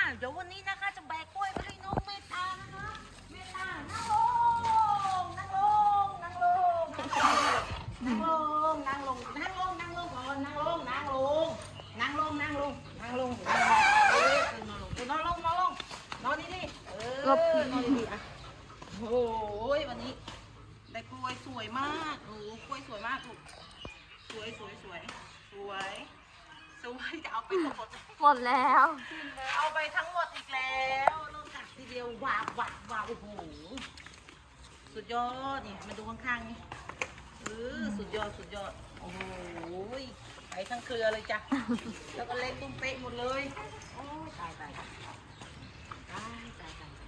เดี๋ยววันนี้นะคะจะแบกกล้วยไปให้น้องเมตตานะคะเมตตานั่งลงนั่งลงนั่งลงนั่งลงนั่งลงนั่งลงนั่งลงก่อนนั่งลงนั่งลงนั่งลงนั่งลงนั่งลงนอนลงนอนลงนอนดีๆนอนดีๆอ่ะโอ้ยวันนี้ได้กล้วยสวยมากโอ้กล้วยสวยมากลูกสวยสวยสวยสวยสวยจะเอาไปทั้งหมดหมดแล้วเอาไปทั้งหมดอีกแล้วน้องกัดทีเดียวว้าวว้าวว้าวโอ้โหสุดยอดนี่มาดูข้างๆนี่สุดยอดสุดยอดโอ้โหไปทั้งเครือเลยจ้ะแล้วก็เล็กตุ้มเป๊ะหมดเลยโอ้ตายตายตายตายตายตาย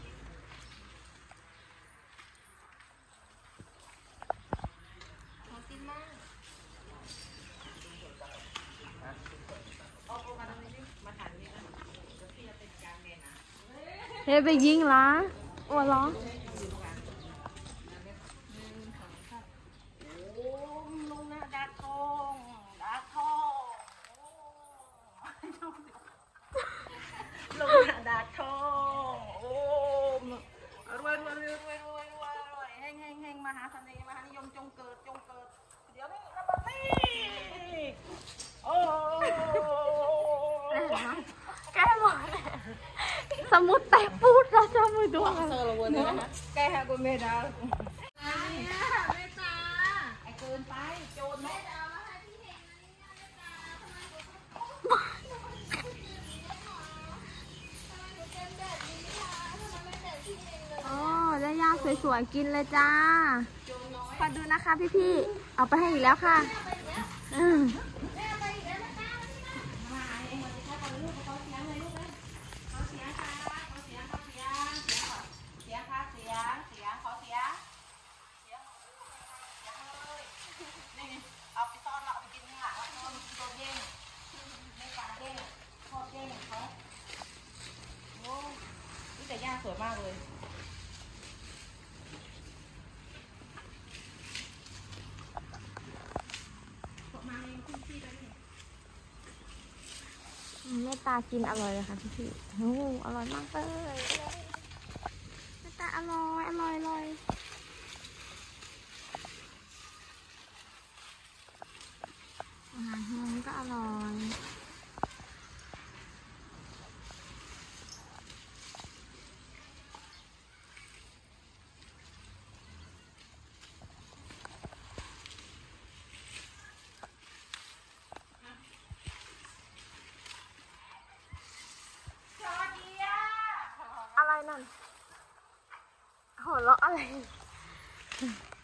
ขอกินมากเฮ้ยไปยิงล้าอ้วนล้อลงนะดาทองดาทองลงนะดาทองโอ้รวยรวยรวยรวยรวยรวยรวยแห้งแห้งแห้งมหาเสน่ห์มหานิยมจงเกิดจงเกิดเดี๋ยวนี้นะบัดนี้โอ้แกหมดเลยสมุดแต่พูดเราจะมือดูเซอร์ละวันนี้นะแกฮะกูเมดาเมตาไอ้เกินไปโจรเมดามาให้พี่เห็นโอ้ได้ยาสวยๆกินเลยจ้าขอดูนะคะพี่ๆเอาไปให้อีกแล้วค่ะเอาไปซ่อนเราเอาไปกินข้างหลังแล้วมันโดนเด้งไม่ปลาเด้งทอดเด้งเขาโอ้ยแต่ย่าสวยมากเลยเมตตากินอร่อยเลยค่ะพี่ๆโอ้อร่อยมากเลยเมตตาอร่อยอร่อยอร่อยอาหารแห้งก็อร่อยอะไรนั่นหัวเราะอะไร